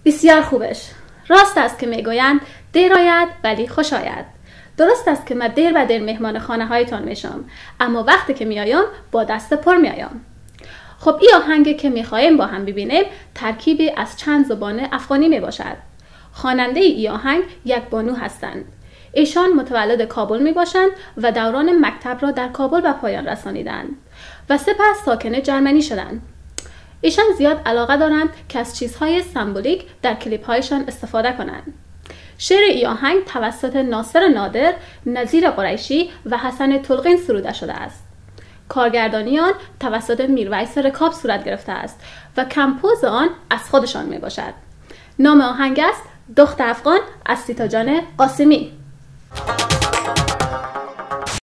بسیار خوبش. راست است که میگویند دیر آید ولی خوش آید. درست است که من دیر و دیر مهمان خانه هایتان میشم، اما وقتی که میایم با دست پر میایم. خب این آهنگی که میخواهیم با هم ببینیم ترکیبی از چند زبان افغانی میباشد. خواننده این آهنگ یک بانو هستند. ایشان متولد کابل میباشند و دوران مکتب را در کابل به پایان رسانیدند و سپس ساکن جرمنی شدند. ایشان زیاد علاقه دارند که از چیزهای سمبولیک در کلیپ هایشان استفاده کنند. شعر این آهنگ توسط ناصر نادر، نظیر قریشی و حسن تلقین سروده شده است. کارگردانی آن توسط میرویس رکاب صورت گرفته است و کمپوز آن از خودشان می باشد. نام آهنگ است دختر افغان از سیتا جان قاسمی.